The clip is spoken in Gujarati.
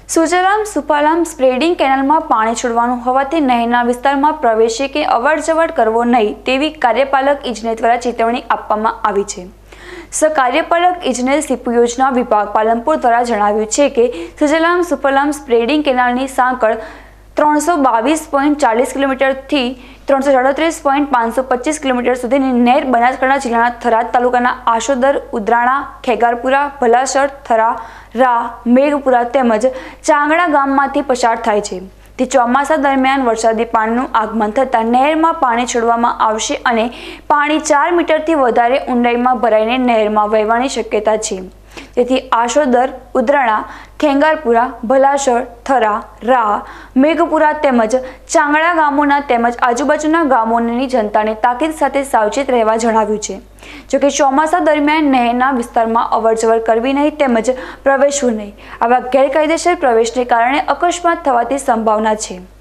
સુજલામ સુફલામ સ્પ્રેડિંગ કેનાલમાં પાણી છોડવાનું હોવાથી નહેરના વિસ્તારમાં પ્રવેશે કે અવરજવર કરવો નહીં તેવી કાર્યપાલક ઇજનેર દ્વારા ચેતવણી આપવામાં આવી છે। કાર્યપાલક ઇજનેર સીપુ યોજના વિભાગ પાલનપુર દ્વારા જણાવ્યું છે કે સુજલામ સુફલામ સ્પ્રેડિંગ કેનાલની સાંકળ 322.40 કિલોમીટરથી 337.525 કિલોમીટર સુધીની નહેર બનાસકાંઠા જિલ્લાના થરાદ તાલુકાના આશોદર, ઉદરાણા, ખેગારપુરા, ભલાસર, થરા, રા, મેઘપુરા તેમજ ચાંગડા ગામમાંથી પસાર થાય છે। તે ચોમાસા દરમિયાન વરસાદી પાણીનું આગમન થતાં નહેરમાં પાણી છોડવામાં આવશે અને પાણી 4 મીટરથી વધારે ઊંડાઈમાં ભરાઈને નહેરમાં વહેવાની શક્યતા છે। તેથી આશોદર, ઉદરાણા, ખેંગારપુરા, ભલાસર, થરા, રા, મેઘપુરા તેમજ ચાંગડા ગામોના તેમજ આજુબાજુના ગામોની જનતાને તાકીદ સાથે સાવચેત રહેવા જણાવ્યું છે। જોકે ચોમાસા દરમિયાન નહેરના વિસ્તારમાં અવરજવર કરવી નહીં તેમજ પ્રવેશવું નહીં। આવા ગેરકાયદેસર પ્રવેશને કારણે અકસ્માત થવાની સંભાવના છે।